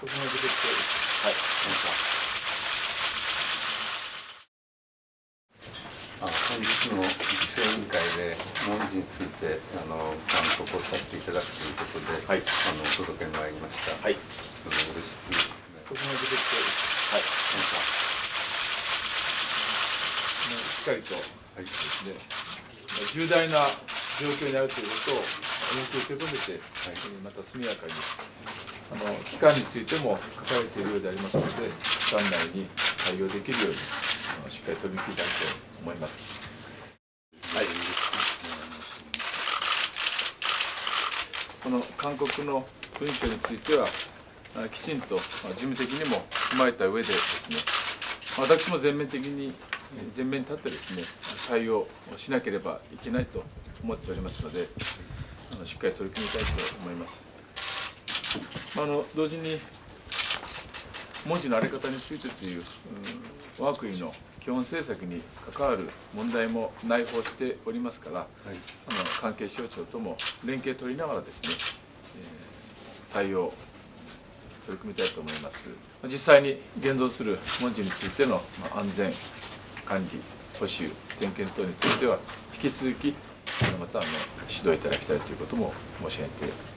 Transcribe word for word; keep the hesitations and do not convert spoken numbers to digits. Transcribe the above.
そこが出てきて、はい、 あ本日の規制委員会で文字についてあの勧告をさせていただくということで、はい、あのお届け参りました。はい。どうぞよろしく。 そこが出てきて、はい、しっかりとですね、重大な状況にあるということを重く受け止めて、はい、また速やかにあの期間についても書かれているようでありますので、期間内に対応できるようにしっかり取り組みたいと思います。はい。この勧告の文書については、きちんと事務的にも踏まえた上でですね、私も全面的に前面に立ってですね、対応しなければいけないと思っておりますので、あのしっかり取り組みたいと思います。あの同時に文字の在り方についてという、うん、我が国の基本政策に関わる問題も内包しておりますから、はい、あの関係省庁とも連携を取りながらですね、えー、対応取り組みたいと思います。実際に現存する文字についての安全管理、保守、点検等については引き続きまたあの指導いただきたいということも申し上げて